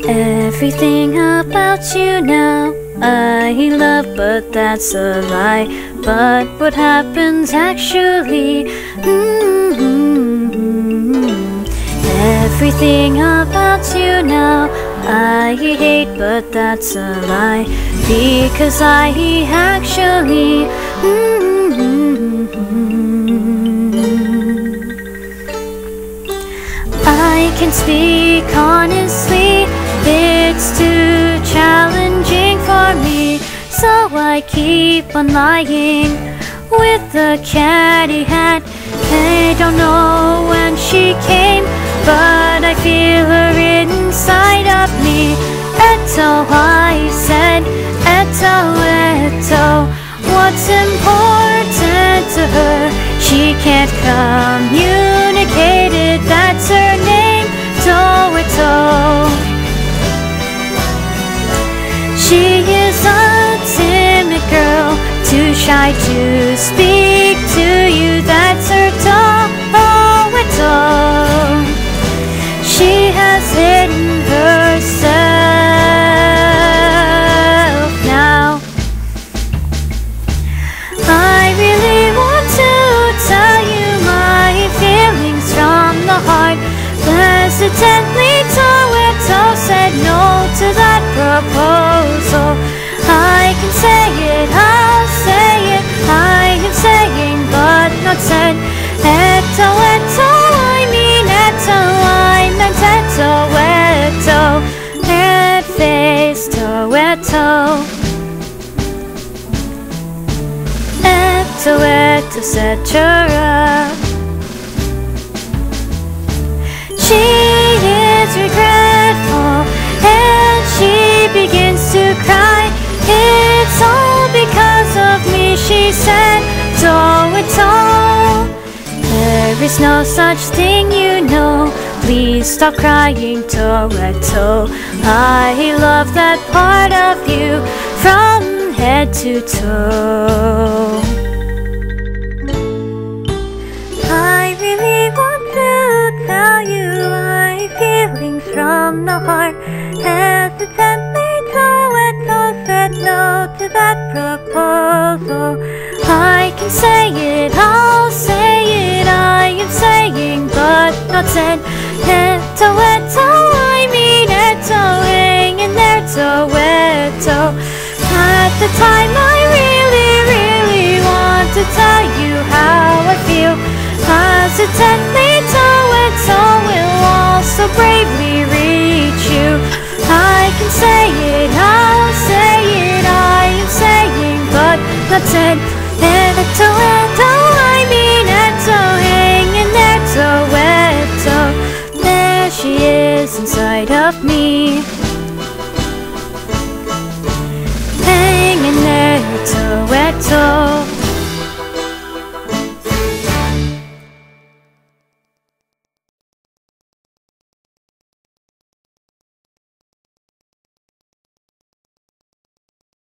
Everything about you now I love, but that's a lie. But what happens actually? Everything about you now I hate, but that's a lie. Because I actually I can speak honestly, it's too challenging for me. So I keep on lying with the catty hat. I don't know when she came, but I feel her inside of me. Eto, I said, Eto, Eto. What's important to her? She can't communicate it, that's her name, Toeto. She is a timid girl, too shy to speak to you, that's her Toeto. She has hidden herself now. I really want to tell you my feelings from the heart. Hesitantly, Toeto said no to that proposal. I can say it, I'll say it, I am saying but not said. Eto, Eto, I mean Eto, I meant Eto, Eto. Red face, Toeto. Eto, etc. She is regretful and she begins to cry. It's all because of me, she said, Toeto. There is no such thing, you know. Please stop crying, Toeto. I love that part of you from head to toe. I really want to tell you my feelings from the heart. Hesitantly, Toeto said no to that proposal. I can say it, I'll say it, I am saying but not said. Eto, Eto, I mean Eto, hang in there, Toeto. At the time I really want to tell you how I feel. Hesitantly, Toeto will also bravely reach you. I can say it, I'll say it, I am saying but not said. Eto, Eto, I mean Eto, hang in there, Toeto. There she is inside of me. Hang in there, Toeto.